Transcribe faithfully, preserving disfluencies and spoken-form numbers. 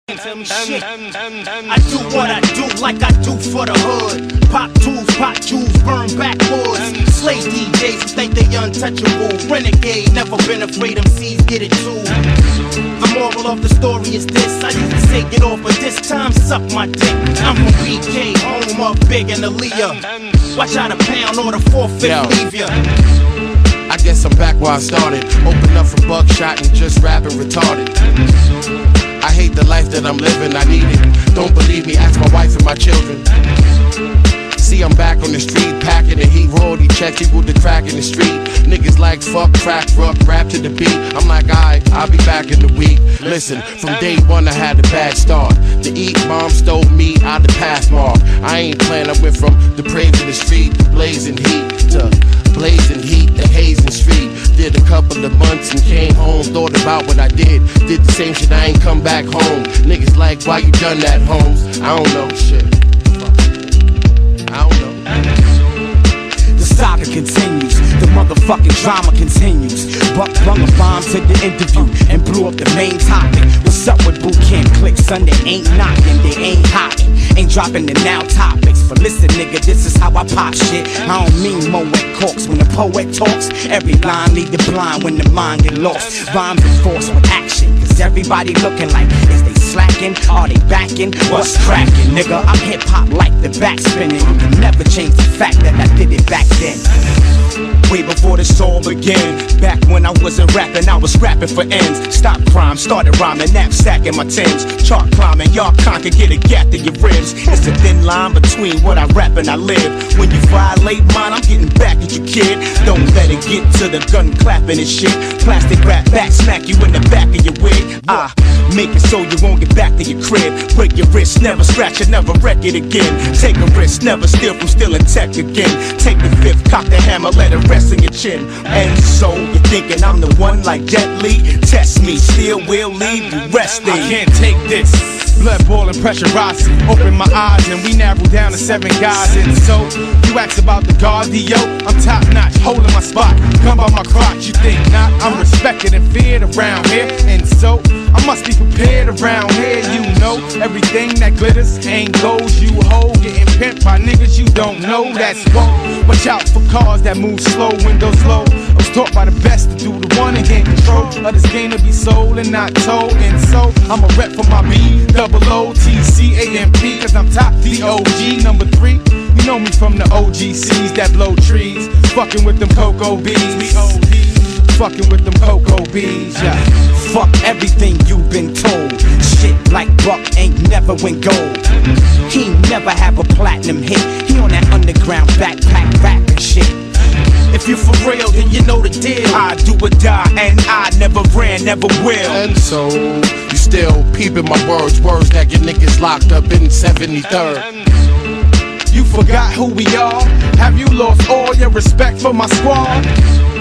Shit. I do what I do like I do for the hood. Pop tools, pop jewels, burn backwoods. Slave D Js who think they untouchable. Renegade, never been afraid M Cs get it too. The moral of the story is this: I used to say get off, but this time suck my dick. I'm from B K, home of Big and Aaliyah. Watch out a pound or the four-fifth leave ya. I guess I'm back where I started. Open up for buckshot and just rapping retarded. I hate the life that I'm living, I need it. Don't believe me, ask my wife and my children. See, I'm back on the street, packing the heat, royalty checks equal the crack in the street. Niggas like fuck, crack, rock, rap to the beat. I'm like, alright, I'll be back in the week. Listen, from day one I had a bad start. To eat, mom stole me out the Pathmark. I ain't playing, I went from depraved to the street, blazing heat to blazing heat, the hazing street. Did a couple of months and came home, thought about what I did. Did the same shit, I ain't come back home. Niggas like, why you done that, Holmes? I don't know, shit. I don't know. The saga continues, the motherfucking drama continues. Buck flung a bomb to the interview and blew up the main topic. What's up with boot camp clicks? Son, they ain't knocking, they ain't hocking. Ain't dropping the now topics. But listen, nigga, this is how I pop shit. I don't mean Moet corks when the poet talks. Every line lead the blind when the mind get lost. Rhymes enforced with action, cause everybody looking like, is they slacking? Are they backing? What's cracking, nigga? I'm hip-hop like the back spinning. You can never change the fact that I did it back then. Way before this all began. Back when I wasn't rapping, I was rapping for ends. Stop crime, started rhyming, knapsack in my Timbs. Chart climbing, y'all can't get a gap to your ribs. It's a thin line between what I rap and I live. When you violate mine, I'm getting back at you, kid. Don't let it get to the gun clapping and shit. Plastic rap back, smack you in the back of your wig. Ah, make it so you won't get back to your crib. Break your wrist, never scratch it, never wreck it again. Take a risk, never steal from stealing tech again. Take the fifth, cock the hammer, let it rest in your chin. And so you're thinking I'm the one like Jet Li? Test me, still will leave you resting. I can't take this. Blood boiling, pressurizing. Open my eyes and we narrow down to seven guys. And so you ask about the cardio, I'm top notch, holding my spot. Come by my crotch, you think not? I'm respected and feared around here. And so I must be prepared around here. You know everything that glitters ain't gold. You hold getting pimped by niggas you don't know. That's whoa. Watch out for cars that move slow, windows low. I was taught by the best to do the one and gain control of this game to be sold and not told. And so I'm a rep for my B, double O, T, C, A, M, P, cause I'm top D O G number three. You know me from the O G Cs that blow trees. Fucking with them cocoa bees. We O Ds. Fucking with them cocoa bees, yeah. Fuck everything you've been told. Shit like Buck ain't never win gold. He never have a platinum hit. He on that underground backpack rapping shit. If you for real, then you know the deal. I do or die, and I never ran, never will. And so you still peeping my words, words that get niggas locked up in seventy-third. You forgot who we are? Have you lost all your respect for my squad?